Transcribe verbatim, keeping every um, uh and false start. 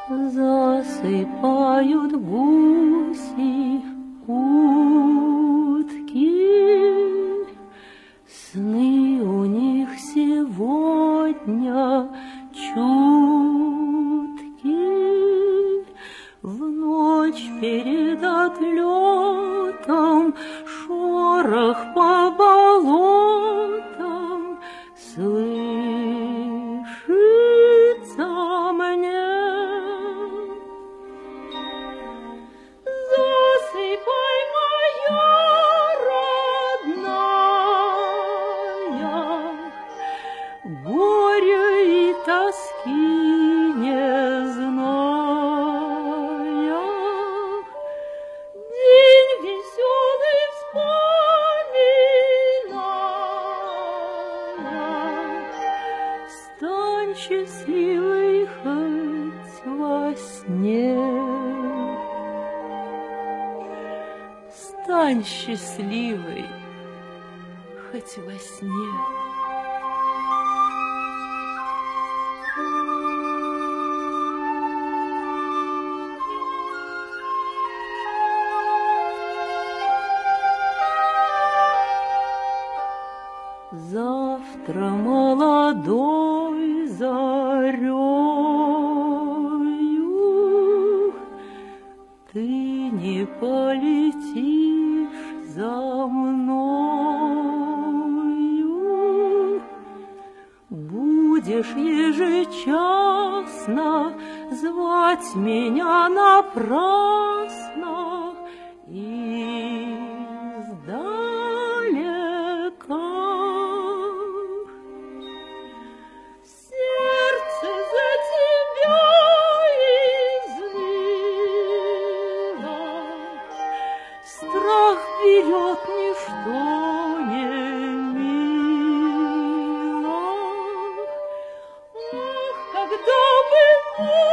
Засыпают гуси утки, сны у них сегодня чутки. В ночь перед отлетом шорох по болотам слышится мне. Засыпай, моя родная, горя и тоски не зная. День веселый вспоминая, стань счастливой хоть во сне. Стань счастливой хоть во сне. Завтра молодой зарею ты не полетишь за мною, будешь ежечасно звать меня напрасно издалека. Сердце за тебя излило, страх берет ничто не мило. Ах, когда бы